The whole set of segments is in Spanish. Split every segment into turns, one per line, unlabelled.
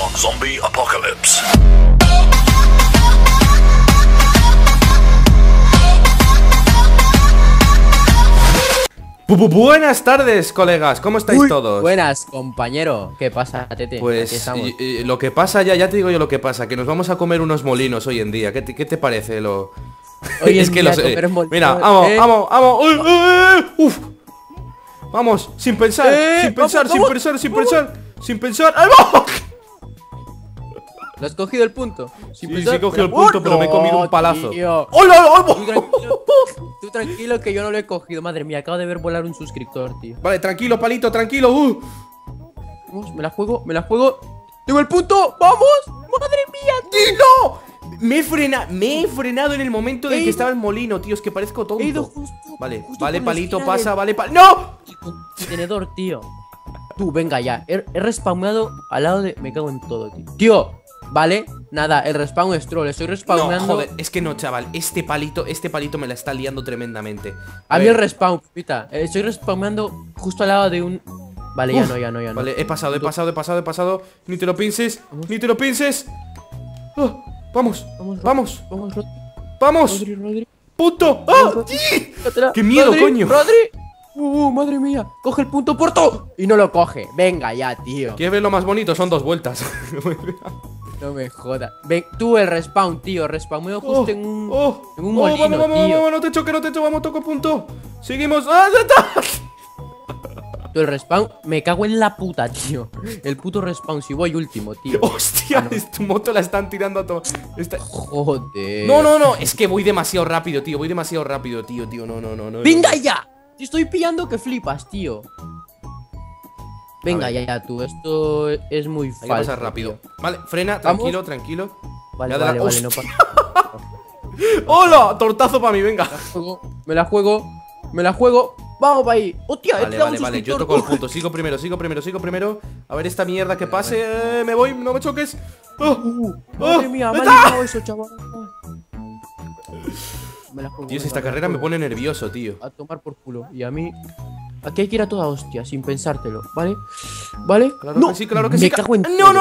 Zombie Apocalypse.
Buenas tardes, colegas, ¿cómo estáis todos?
Buenas, compañero. ¿Qué pasa, Tete?
Pues lo que pasa, ya te digo yo lo que pasa, que nos vamos a comer unos molinos hoy en día. ¿Qué te parece lo...?
Hoy
es que
día
mira, vamos. Uf. Vamos, sin pensar. ¡Ahí va!
¿Lo has cogido el punto?
Sí, he cogido el punto, pero me he comido un palazo.
¡Hola! Tú tranquilo que yo no lo he cogido. Madre mía, acabo de ver volar un suscriptor, tío.
Vale, tranquilo, palito, tranquilo.
Vamos, me la juego. ¡Tengo el punto! ¡Vamos! ¡Madre mía, tío!
¡No! Me he frenado en el momento en que estaba el molino, tío. Es que parezco tonto.
He ido justo.
Vale,
justo
vale,
por la
palito,
esquina
pasa, vale, ¡no!
Tenedor, tío. Tú, venga ya. He respawneado al lado de... Me cago en todo, tío. Tío, vale, nada, el respawn es troll. Estoy respawneando.
No, joder, es que no, chaval. Este palito me la está liando tremendamente.
A mí el respawn, pita. Estoy respawneando justo al lado de un... Vale, ya no.
Vale, he pasado. Ni te lo pienses. Oh, vamos.
Rodri.
¡Punto! ¡Ah! ¡Qué miedo, coño!
¡Rodri! Madre mía. Coge el punto, Porto. Y no lo coge. Venga ya, tío.
¿Quieres ver lo más bonito? Son 2 vueltas.
No me jodas. Ven, tú el respawn, tío. Respawneo justo en un molino,
vamos,
tío.
no te choque, vamos, toco punto. Seguimos. ¡Ah, ya está!
Tú el respawn, me cago en la puta, tío. El puto respawn, si voy último, tío.
Hostia, tu moto la están tirando a todo.
Joder.
No, es que voy demasiado rápido, tío. No.
¡Venga ya! Te estoy pillando que flipas, tío. Venga ya, tú. Esto es muy falso.
Hay que pasar rápido.
Tío.
Vale, frena,
¿Vamos?
tranquilo.
Vale, no pasa.
¡Hola! Tortazo para mí, venga.
Me la juego. Vamos para ahí. ¡Hostia!
Vale, yo toco el punto. Sigo primero. A ver esta mierda que pase. Me voy, no me choques.
Madre mía, me ha liado eso, chaval. Me la juego.
Tío, esta carrera me pone nervioso, tío.
A tomar por culo. Y a mí... Aquí hay que ir a toda hostia, sin pensártelo, ¿vale?
Claro que sí.
Me cago en...
No.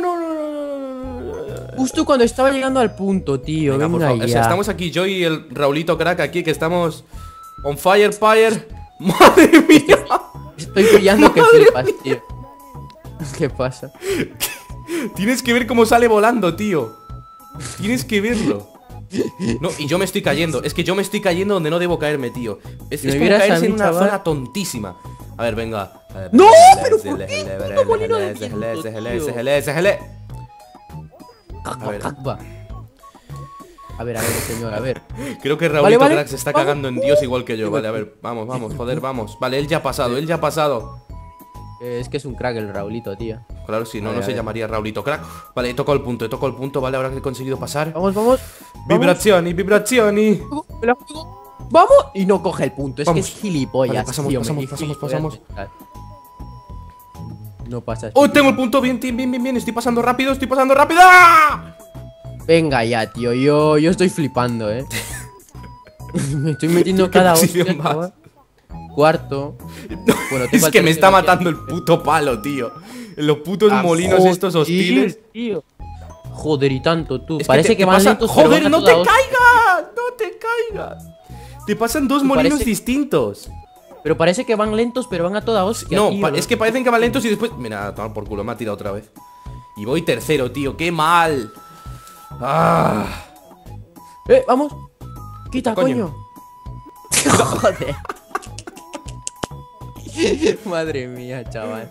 Justo cuando estaba llegando al punto, tío.
Venga, por favor.
ya.
O sea, estamos aquí, yo y el Raulito Crack aquí, que estamos on fire. ¡Madre mía!
Estoy pillando que flipas, tío. ¿Qué pasa?
Tienes que ver cómo sale volando, tío. Tienes que verlo. No, y yo me estoy cayendo. Es que yo me estoy cayendo donde no debo caerme, tío. Es como caerse en una zona tontísima. A ver, venga.
¡No! ¡Pero por qué! ¡Puto molino de viento, tío! A ver, señor, a ver.
Creo que Raulito Crack se está cagando en Dios igual que yo. Vale, a ver, vamos, joder, vamos. Vale, él ya ha pasado.
Es que es un crack el Raulito, tío.
Claro, si no, no se llamaría Raulito Crack. Vale, he tocado el punto, vale, ahora que he conseguido pasar.
Vamos.
Vibrazioni.
Me la juego. ¡Vamos! Y no coge el punto, es que es gilipollas.
Vale, pasamos.
No pasa.
¡Oh, tengo el punto! Bien. Estoy pasando rápido. ¡Ah!
Venga ya, tío, yo estoy flipando, me estoy metiendo cada hostia. Cuarto.
Bueno, es que me está matando el puto palo, tío. Los putos molinos estos hostiles,
tío. Joder, y tanto, tú.
Es
Parece que van lentos.
Joder, no te caigas. Te pasan 2 molinos distintos.
Pero parece que van lentos, pero van a toda hostia.
No,
tío,
es que parecen que van lentos y después... Mira, toma por culo, me ha tirado otra vez. Y voy tercero, tío, qué mal.
Vamos. Quita, coño. Joder. Madre mía, chaval.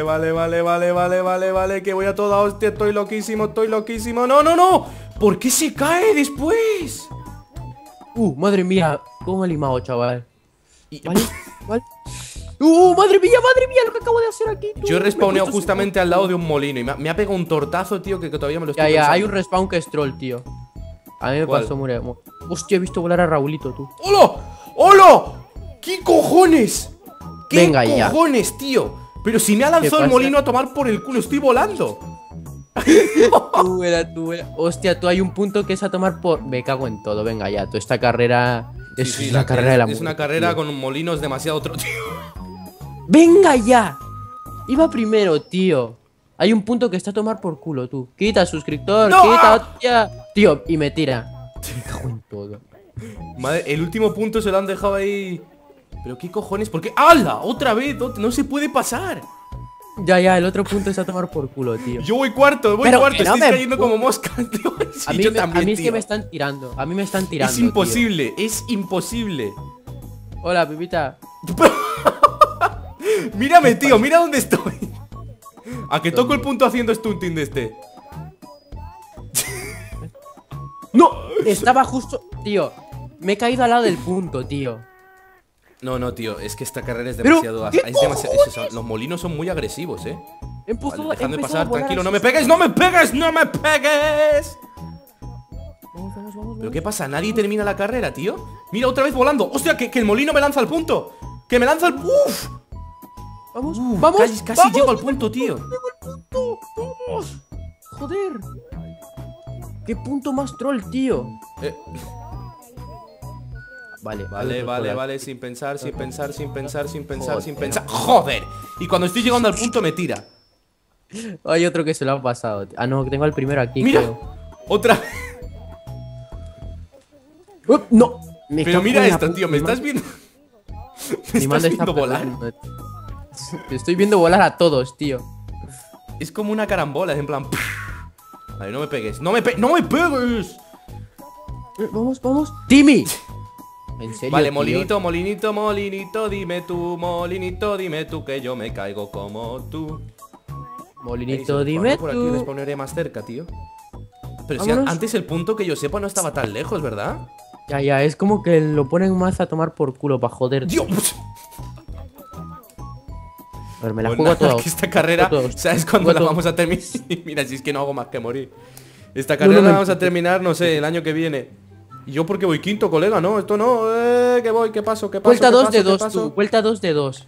Vale, que voy a toda hostia, estoy loquísimo. No. ¿Por qué se cae después?
Madre mía, cómo he limado, chaval. Vale. Madre mía, lo que acabo de hacer aquí, tú.
Yo he respawneo justamente al lado de un molino y me ha pegado un tortazo, tío, que todavía me lo estoy pensando.
Hay un respawn que es troll, tío. A mí me pasó muy... Hostia, he visto volar a Raulito, tú.
¡Hola! ¿Qué cojones?
Venga ya.
¿Qué cojones, tío? Pero si me ha lanzado el molino a tomar por el culo, estoy volando.
Tú era. Hostia, tú hay un punto que es a tomar por... Me cago en todo, venga ya, tú esta carrera... Es una carrera de la muerte.
Es una carrera con molinos demasiado tío.
¡Venga ya! Iba primero, tío. Hay un punto que está a tomar por culo, tú. Quita, suscriptor,
¡No!
quita, hostia. Tío, y me tira. Me cago en todo.
Madre, el último punto se lo han dejado ahí. Pero qué cojones, ¿por qué? ¡Hala! Otra vez, no se puede pasar.
Ya, el otro punto está a tomar por culo, tío.
Yo voy cuarto,
Pero
estoy
no me-
cayendo como mosca, tío. Sí,
A mí,
yo
a
también,
mí es que
tío.
me están tirando. A mí me están tirando.
Es imposible, es imposible.
Tío. Hola, Pipita.
Mírame, tío, mira dónde estoy. A que toco el punto haciendo stunting de este.
¡No! Estaba justo. Tío, me he caído al lado del punto, tío.
No, tío, es que esta carrera es
Pero,
demasiado...
¿qué
es demasiado los molinos son muy agresivos,
Empezó,
Vale, dejadme
empezó a
pasar,
volar
tranquilo,
así.
no me pegues, no me pegues, no me pegues.
Vamos.
¿Pero qué pasa? ¿Nadie termina la carrera, tío? Mira, otra vez volando. ¡Hostia, que el molino me lanza al punto! ¡Que me lanza al... ¡Uf!
Vamos.
Casi llego al punto, tío.
Vamos. Joder. ¿Qué punto más troll, tío?
Vale, sin pensar. ¡Joder! Y cuando estoy llegando al punto me tira.
Hay otro que se lo ha pasado. Ah, no, tengo el primero aquí.
Mira,
creo.
otra.
No.
Pero mira esto, tío, ¿me estás viendo? ¿Me
Mi mando
estás
está
viendo volar?
volando. Te estoy viendo volar a todos, tío.
Es como una carambola, es en plan... Vale, no me pegues, no me pegues.
Vamos. ¡Timmy! ¿En serio,
Vale,
tío?
molinito, dime tú que yo me caigo como tú.
Molinito, dime
Por aquí
tú.
les pondré más cerca, tío. Pero si
Vámonos.
antes el punto que yo sepa no estaba tan lejos, ¿verdad?
Ya, es como que lo ponen más a tomar por culo para joder.
¡Dios!
A ver, me la
Pues
juego a
nada,
todos.
que esta carrera,
Todos.
¿sabes cuándo
Juego
la
todos.
vamos a terminar? Mira, si es que no hago más que morir. Esta carrera
no
la
me-
vamos a terminar, no sé, el año que viene. Y yo porque voy quinto, colega, no, esto no, que voy, ¿qué paso?
Vuelta 2 de
¿Qué
2,
paso?
tú. Vuelta 2 de 2.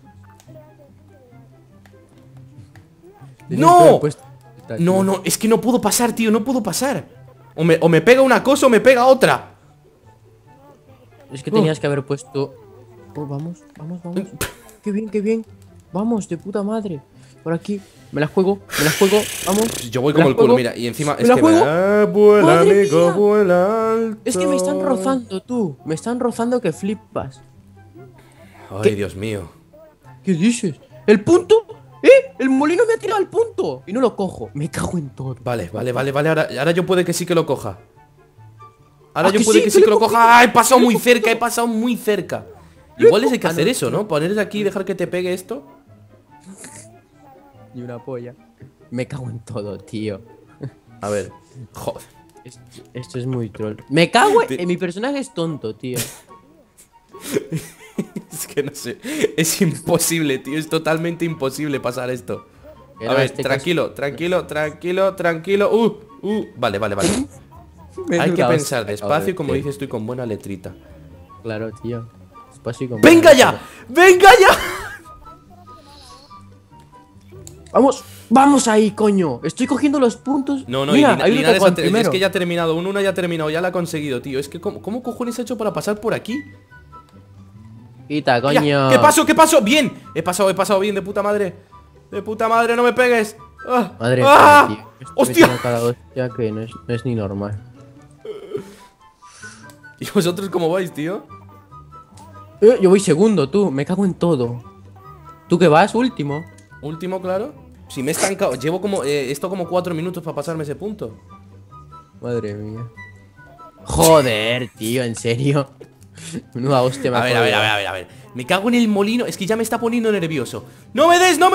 ¡No! No, es que no puedo pasar, tío, no puedo pasar. O me pega una cosa o me pega otra.
Es que tenías que haber puesto. Oh, vamos. Qué bien. Vamos, de puta madre. Por aquí. Me la juego. Vamos.
Pues yo voy
Me la
como el culo,
juego.
mira, y encima
Me
es
la
que
juego.
vuela,
¡Madre
amigo,
mía!
vuela alto.
Es que me están rozando, tú. Me están rozando que flipas.
Ay,
¿Qué?
Dios mío.
¿Qué dices? ¿El punto? El molino me ha tirado al punto. Y no lo cojo. Me cago en todo.
Vale, ahora yo puede que sí que lo coja. Ahora
¿Ah,
yo
que
puede
sí?
que sí
¿Qué
que
le
lo
cogí?
coja. ¡Ah, he pasado muy cerca! Igual es hay que
Ah,
hacer
no,
eso, ¿no? Ponerse aquí y dejar que te pegue esto.
Y una polla. Me cago en todo, tío.
A ver, joder.
Esto es muy troll. Me cago en...
Te-
Mi personaje es tonto, tío.
Es que no sé. Es imposible, tío. Es totalmente imposible pasar esto. A
Era
ver,
este
tranquilo. Vale. Hay que
Menuda
pensar
hostia,
despacio y
cabrón,
como
tío.
dices tú y con buena letrita.
Claro, tío. Despacio y con
¡Venga
buena
ya!
letra.
¡Venga ya!
Vamos ahí, coño. Estoy cogiendo los puntos.
No,
Mira,
y
hay uno
Linares
que
es
primero.
que ya ha terminado, una ya ha terminado, ya la ha conseguido, tío. Es que ¿cómo cojones ha hecho para pasar por aquí?
Quita,
Ya,
coño.
¿Qué pasó? ¡Bien! He pasado bien, de puta madre. De puta madre, no me pegues. ¡Ah!
Madre
¡Ah!
mía, tío. Estoy
¡Hostia!
metiendo cada hostia que no es ni normal.
¿Y vosotros cómo vais, tío?
Yo voy segundo, tú. Me cago en todo. ¿Tú qué vas? Último.
Último, claro. Si me he estancado, llevo como esto como 4 minutos para pasarme ese punto.
Madre mía. Joder, tío, en serio. Menuda hostia me
A ver,
acabo de dar.
a ver. Me cago en el molino, es que ya me está poniendo nervioso. ¡No me des!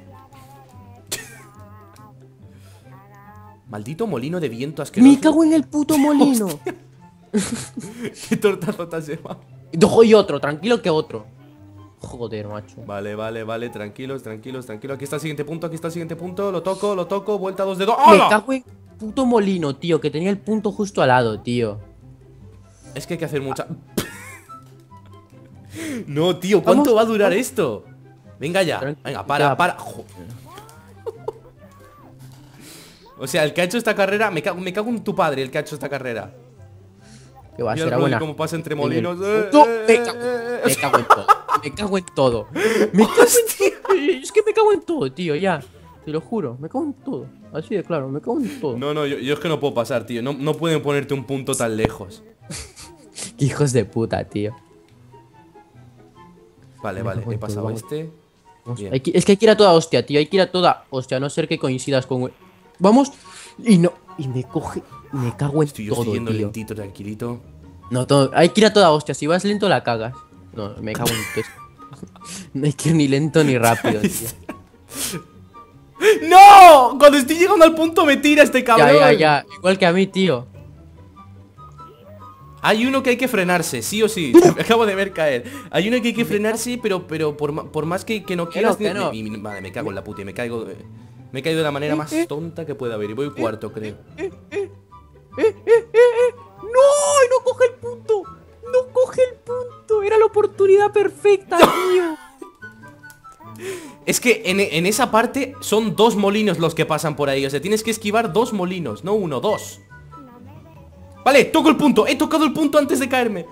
Maldito molino de viento asqueroso.
Me cago en el puto molino.
Qué tortazo te has llevado.
Y otro, tranquilo que otro. Joder, macho.
Vale, tranquilos. Aquí está el siguiente punto, lo toco, vuelta 2 de 2.
Me cago en puto molino, tío, que tenía el punto justo al lado, tío.
Es que hay que hacer mucha... No, tío, ¿cuánto
Vamos,
va a durar
vamos.
esto? Venga ya,
Tranqui-
venga,
ya.
para. O sea, el que ha hecho esta carrera, me cago en tu padre, el que ha hecho esta carrera.
Que va a
Mira
ser
el Brody
buena.
cómo pasa entre
En el
molinos.
puto- Me cago en todo. Me cago en todo. Es que me cago en todo, tío, ya. te lo juro, me cago en todo. Así de claro, me cago en todo.
No, no, yo es que no puedo pasar, tío. No pueden ponerte un punto tan lejos.
Qué hijos de puta, tío.
Vale, vale, he pasado este.
Es que hay que ir a toda hostia, tío. Hay que ir a toda hostia, a no ser que coincidas con... Vamos. Y no. Y me coge... Me cago en todo,
yo estoy yendo
tío.
lentito, tranquilito.
No, todo... Hay que ir a toda hostia. Si vas lento, la cagas. No, me cago en todo. No hay que ir ni lento ni rápido, tío.
¡No! Cuando estoy llegando al punto me tira este cabrón.
Ya. Igual que a mí, tío.
Hay uno que hay que frenarse, sí o sí. Me acabo de ver caer. Hay uno que hay que frenarse, pero por más que no quieras... Vale, me cago en la puta y me caigo... Me he caído de la manera más tonta que pueda haber. Y voy cuarto, creo.
¡No! ¡No coge el punto! ¡No coge el punto! Era la oportunidad perfecta, tío.
Es que en esa parte son 2 molinos los que pasan por ahí. O sea, tienes que esquivar 2 molinos, no 1, 2. Vale, toco el punto. He tocado el punto antes de caerme.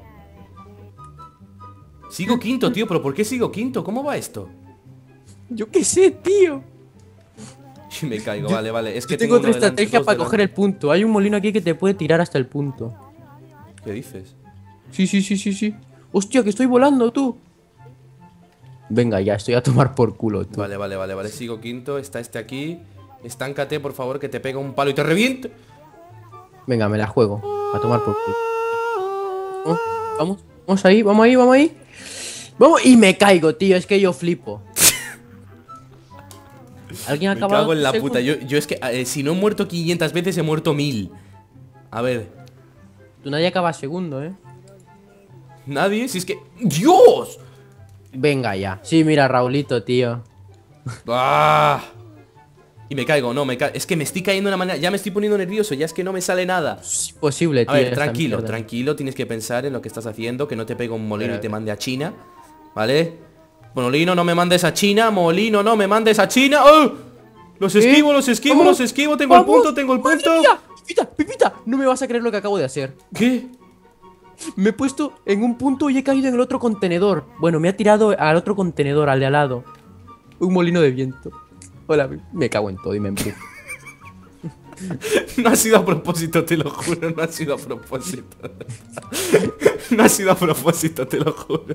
Sigo quinto, tío. ¿Pero por qué sigo quinto? ¿Cómo va esto?
Yo qué sé, tío.
Me caigo, vale. Es que
tengo otra estrategia para coger el punto. Hay un molino aquí que te puede tirar hasta el punto.
¿Qué dices?
Sí. Hostia, que estoy volando, tú. Venga, ya, estoy a tomar por culo, tú.
Vale. Sigo quinto. Está este aquí. Estáncate, por favor, que te pega un palo y te reviente.
Venga, me la juego. A tomar por culo. Oh, vamos ahí. Vamos, y me caigo, tío. Es que yo flipo. ¿Alguien ha acabado?
Me cago en la puta. Yo es que si no he muerto 500 veces, he muerto 1000. A ver.
Tú nadie acaba segundo,
Nadie, si es que... ¡Dios!
Venga ya. Sí, mira, Raulito, tío.
¡Ah! Y me caigo, es que me estoy cayendo de una manera... Ya me estoy poniendo nervioso, ya es que no me sale nada.
Es imposible, tío.
A ver, tranquilo, tienes que pensar en lo que estás haciendo. Que no te pegue un molino y te mande a China. ¿Vale? Molino, no me mandes a China. Molino, no me mandes a China. ¡Oh! Los esquivo. Tengo el punto.
Pepita, no me vas a creer lo que acabo de hacer.
¿Qué?
Me he puesto en un punto y he caído en el otro contenedor. Bueno, me ha tirado al otro contenedor, al de al lado. Un molino de viento. Hola, me cago en todo y me empujo.
No ha sido a propósito, te lo juro. No ha sido a propósito. No ha sido a propósito, te lo juro.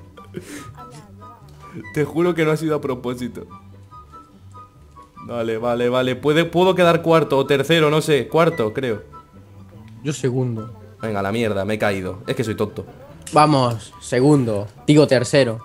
Te juro que no ha sido a propósito. Vale. Puedo quedar cuarto o tercero, no sé. Cuarto, creo.
Yo segundo.
Venga, la mierda, me he caído. Es que soy tonto.
Vamos, segundo. Digo tercero.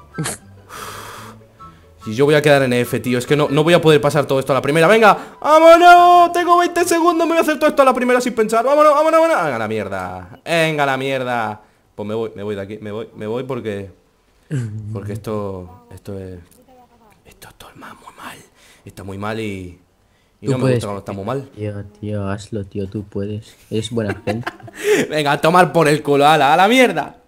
Y yo voy a quedar en F, tío. Es que no voy a poder pasar todo esto a la primera. ¡Venga! ¡Vámonos! Tengo 20 segundos. Me voy a hacer todo esto a la primera sin pensar. ¡Vámonos! ¡Venga la mierda! Pues me voy de aquí. Me voy porque... Porque esto es... Esto está muy mal. Está muy mal y no me gusta cuando está muy mal.
Tío, hazlo, tío, tú puedes. Eres buena gente.
Venga, a tomar por el culo, a la mierda.